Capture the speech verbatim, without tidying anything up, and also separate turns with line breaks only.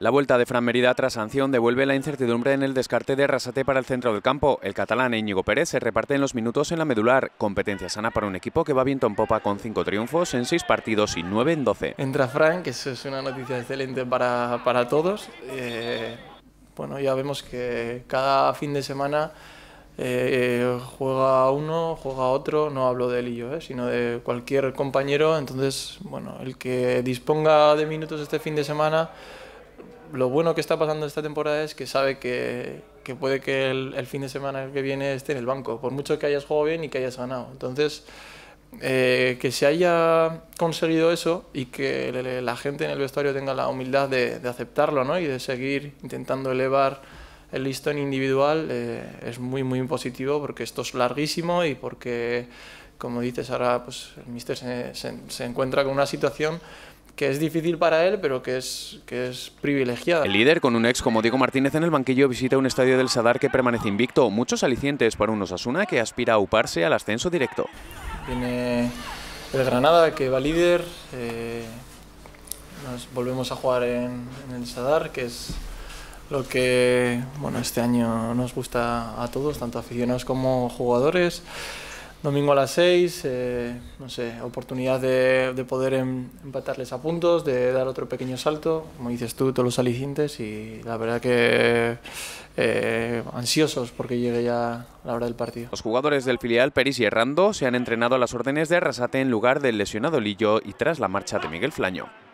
La vuelta de Fran Merida tras sanción devuelve la incertidumbre en el descarte de Arrasate para el centro del campo. El catalán Íñigo Pérez se reparte en los minutos en la medular. Competencia sana para un equipo que va viento en popa con cinco triunfos en seis partidos y nueve en doce.
Entra Fran, que eso es una noticia excelente para, para todos. Eh, bueno, ya vemos que cada fin de semana eh, juega uno, juega otro. No hablo de él y yo, eh, sino de cualquier compañero. Entonces, bueno, el que disponga de minutos este fin de semana, lo bueno que está pasando esta temporada es que sabe que, que puede que el, el fin de semana que viene esté en el banco, por mucho que hayas jugado bien y que hayas ganado. Entonces, eh, que se haya conseguido eso y que la gente en el vestuario tenga la humildad de, de aceptarlo, ¿no? Y de seguir intentando elevar el listón individual, eh, es muy, muy positivo, porque esto es larguísimo y porque, como dices, ahora pues, el míster se, se, se encuentra con una situación que es difícil para él, pero que es, que es privilegiada.
El líder, con un ex como Diego Martínez en el banquillo, visita un estadio del Sadar que permanece invicto. Muchos alicientes para un Osasuna que aspira a uparse al ascenso directo.
Viene el Granada, que va líder. Eh, nos volvemos a jugar en, en el Sadar, que es lo que bueno, este año nos gusta a todos, tanto aficionados como jugadores. Domingo a las seis, eh, no sé, oportunidad de, de poder em, empatarles a puntos, de dar otro pequeño salto, como dices tú, todos los alicientes, y la verdad que eh, ansiosos porque llegue ya la hora del partido.
Los jugadores del filial Peris y Errando se han entrenado a las órdenes de Arrasate en lugar del lesionado Lillo y tras la marcha de Miguel Flaño.